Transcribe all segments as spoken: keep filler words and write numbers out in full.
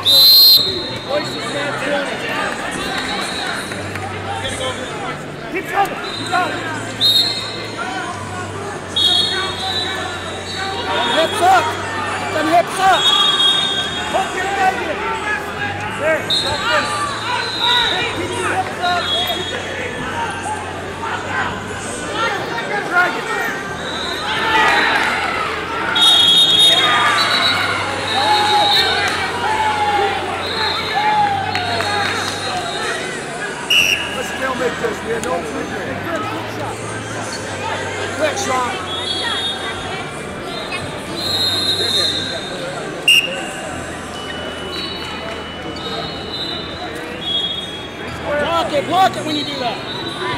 Keep coming. You got it. Hips up. Them hips up. Hook your leg in. There. Stop this. Keep your hips up. Drag it. Let's still make this. We have no movement. Quick, Sean. Block it, block it when you do that.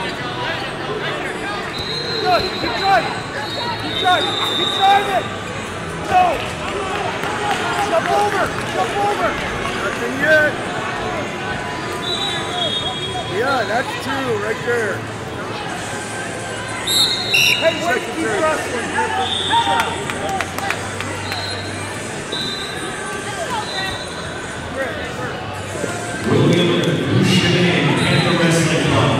Good, keep driving. Keep driving, keep driving. Go. Jump over, jump over. Nothing yet. Yeah, that's two right there. Hey, wait, keep wrestling. Good job. William Duchemin and the Wrestling Club.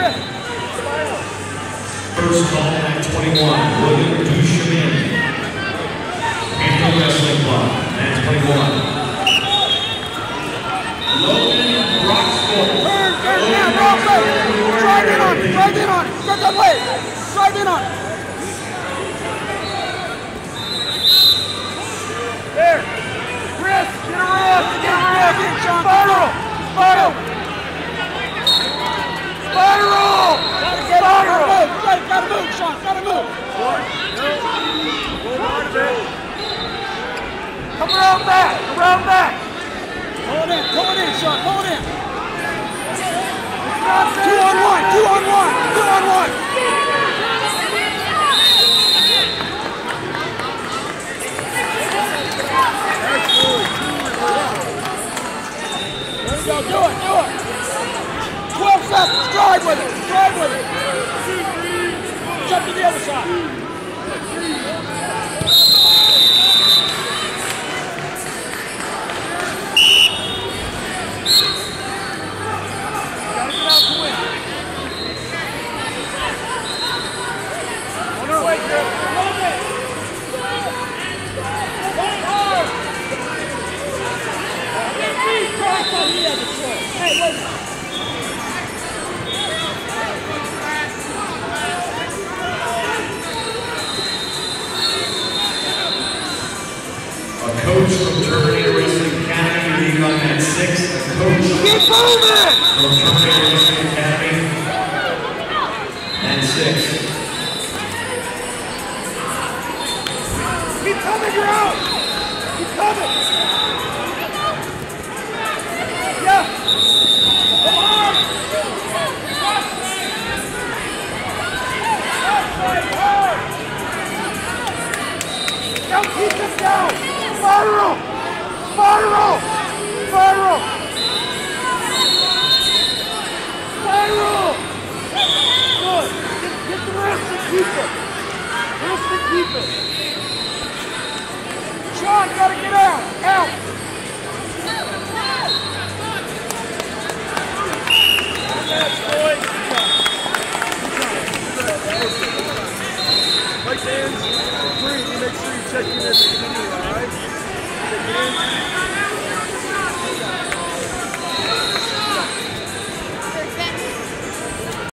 First call at twenty-one, William Duchemin and the Wrestling Club at twenty-one. Logan Roxford. Turn, turn, down, wrong way. Drive in on it, drive in on it. Get that way. Drive in on it. There. Wrist, get a wrist, get a wrist. Spiral, spiral. Spiral. Gotta get out of move. Gotta, gotta move, Sean, gotta move. One, two, hold on a bit. Come around back, around back. Pull it in, pull it in, Sean, pull it in. Two on one, two on one, two on one. There we go, do it, do it. twelve seconds, drive with it, drive with it. Jump to the other side. Gotta get out to win. On our way, Griff. Hold it. Fight hard. Hey, wait a minute. A coach from Terminator Wrestling Academy, leading on that six. A coach. Keep moving!